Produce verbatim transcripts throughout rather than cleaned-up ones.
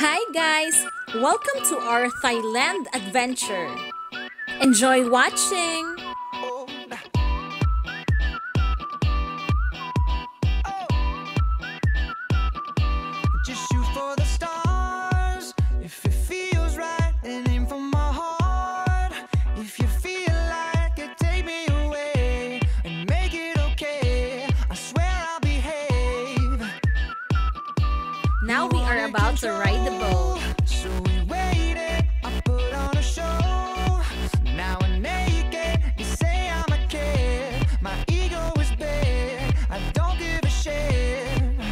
Hi guys! Welcome to our Thailand adventure. Enjoy watching! Just shoot for the stars. If it feels right, and aim for my heart. If you feel like it, take me away and make it okay. I swear I'll behave. Now we are about to ride the boat. So we waited, I put on a show. Now we're naked, you say I'm a kid. My ego is big, I don't give a shit.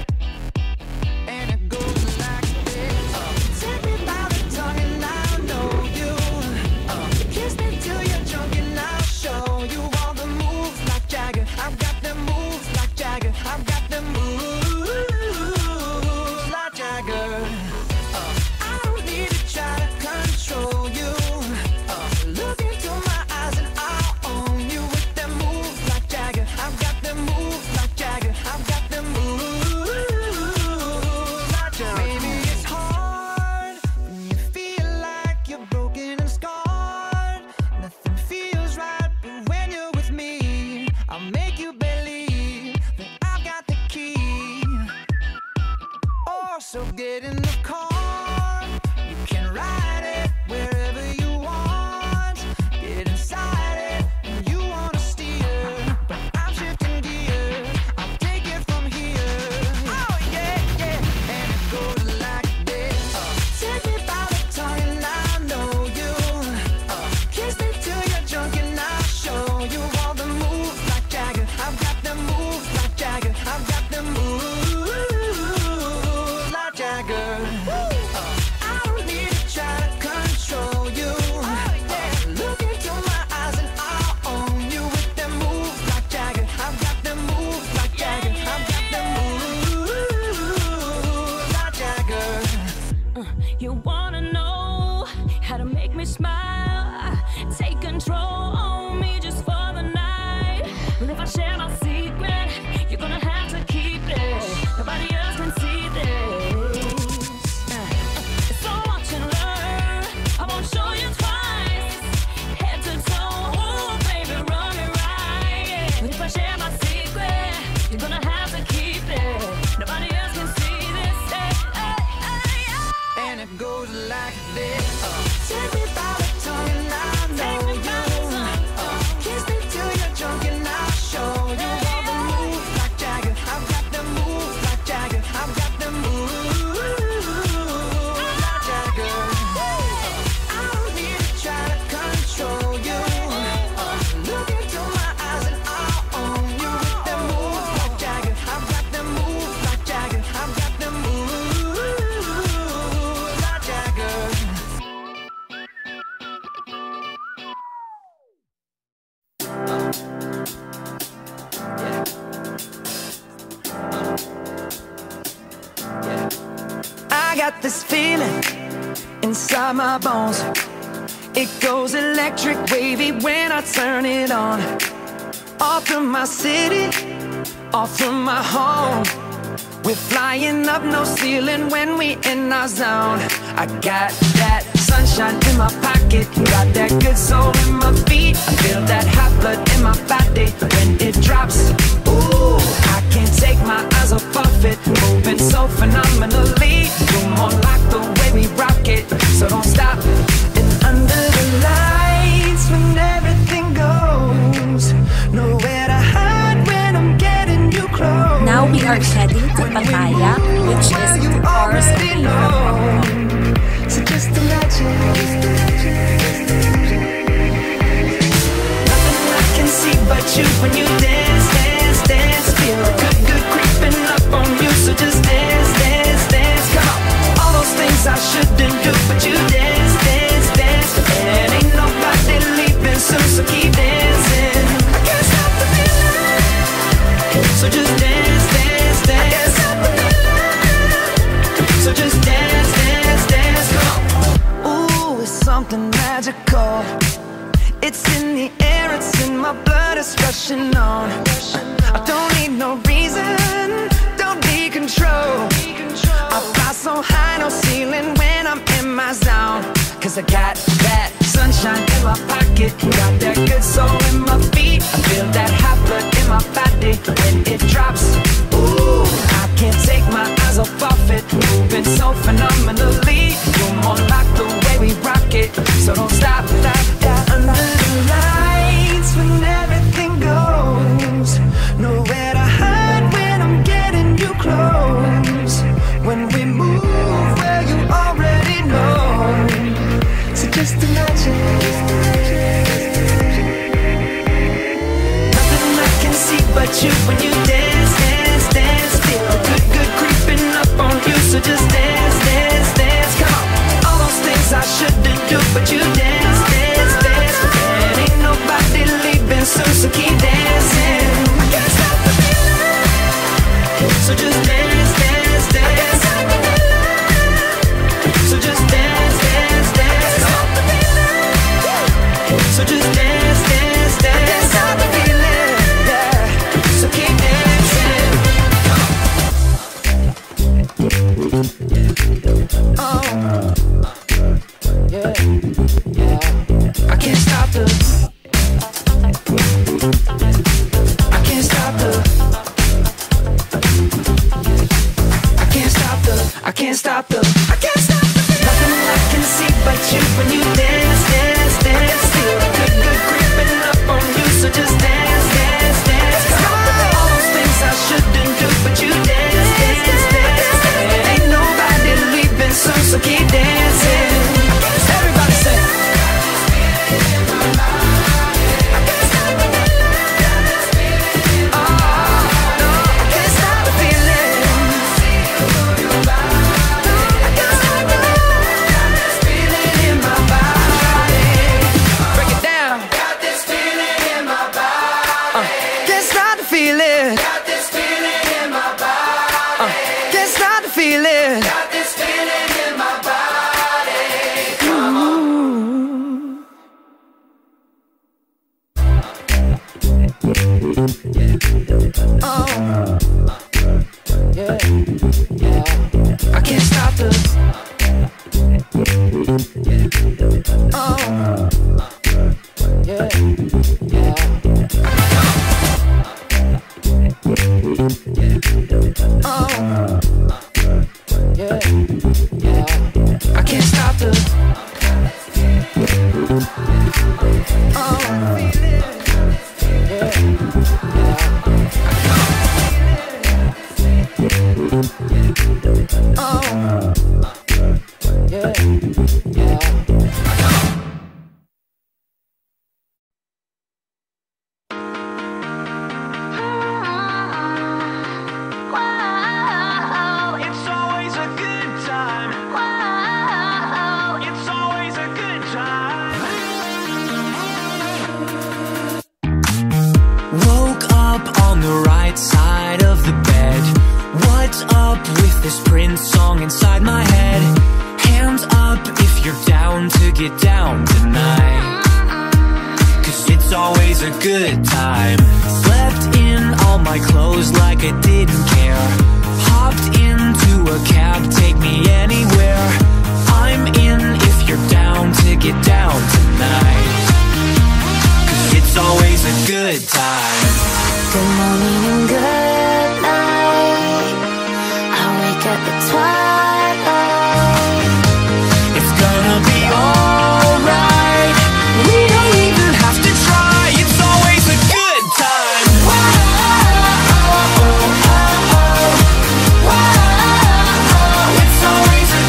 And it goes like this. uh, Take me by the tongue and I'll know you. uh, Kiss me till you're drunk and I'll show you all the moves like Jagger. I've got the moves like Jagger. I've got the moves like Jagger. I don't need to try to control you. Uh, look into my eyes and I'll own you with them moves like Jagger. I've got them moves like Jagger. I've got them moves like Jagger. Maybe it's hard when you feel like you're broken and scarred. Nothing feels right, but when you're with me, I'll make you believe that I've got the key. Oh, so get in the car. You can ride it wherever you want. Get inside it and you wanna steer, but I'm shifting gears. I'll take it from here. Oh yeah, yeah. And it goes like this. uh, Take me by the tongue and I know you. uh, Kiss me till you're drunk and I'll show you all the moves like Jagger. I've got the moves like Jagger. I've got the moves like Jagger. uh, I don't need to try to control you. uh, Look into my eyes and I'll own you with them moves like Jagger. I've got them moves like Jagger. I've got them moves like Jagger. You wanna know how to make me smile? Take control on me just for the night. Well, if I share my secret, you're gonna have to keep it. Nobody else can see this. Uh, So watch and learn. I won't show you twice. Head to toe, ooh, baby, run it right. But if I share my secret, you're gonna have to keep it. Nobody else can see this. Hey, hey, hey, hey. And it goes like this. uh, Take me by the tongue and I know you. uh, Kiss me till you're drunk and I'll show you all the moves like Jagger. I've got the moves like Jagger. I've got the moves like Jagger. uh, I don't need to try to control you. uh, Look into my eyes and I'll own you with the moves like Jagger. I've got the moves like Jagger. I've got the moves like Jagger. I got this feeling inside my bones. It goes electric wavy when I turn it on. Off from my city, off from my home. We're flying up, no ceiling when we in our zone. I got that sunshine in my pocket, got that good soul in my feet. I feel that hot blood in my body when it drops. Ooh, I can't take my eyes off of it, moving so phenomenally. You're more like the way we rock it, so don't stop. And under the lights, when everything goes, nowhere to hide when I'm getting you close. Now we are heading to Pattaya, which is two hours away from home. So just imagine, nothing I can see but you when you dance, dance, dance. Feel good, good creeping up on you. So just dance, dance, dance. Come on, all those things I shouldn't do, but you dance, dance, dance. And ain't nobody leaving soon, so keep dancing. I can't stop the feeling. So just dance, dance, dance. I can't stop the feeling. So just dance, dance, dance. Come on. Ooh, it's something magical. It's in the air, it's in my blood, it's rushing on. I don't need no reason, don't need control. I fly so high, no ceiling when my zone, cause I got that sunshine in my pocket, got that good soul in my feet. I feel that hot blood in my body when it drops. Ooh, I can't take my eyes off of it, moving so phenomenally. You're more like the way we rock it, so don't stop, stop, stop. Under the lights when everything goes, nowhere to hide when I'm getting you close. When we move, well, you already know. So just imagine, nothing I can see but you when you dance, dance, dance. Feel good, good creeping up on you. So just dance, dance, dance. Come on, all those things I shouldn't do, but you dance, dance, dance. And ain't nobody leaving soon, so keep dancing. I can't stop the feeling. So just dance, dance, dance. So just dance, dance, dance. So just dance, dance, dance. Can't stop the feeling, yeah. So keep dancing. Oh, yeah, yeah. I can't stop the. I can't stop the. I can't stop the. I can't stop the. I can't stop the. Nothing I can see but you when you dance, dance, dance. Feel good, good creeping up on you. So just dance, dance, dance. Come on, all those things I shouldn't do, but you dance, dance, dance. And ain't nobody leaving soon, so keep dancing. Everybody say. It's always a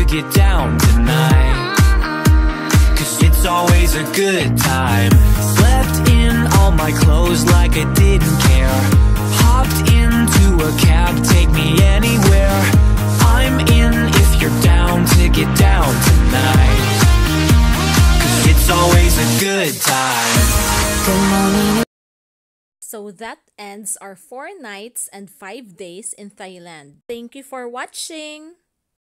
get down tonight. Cause it's always a good time. Slept in all my clothes like I didn't care. Hopped into a cab, take me anywhere. I'm in if you're down to get down tonight. Cause it's always a good time. Good morning. So that ends our four nights and five days in Thailand. Thank you for watching!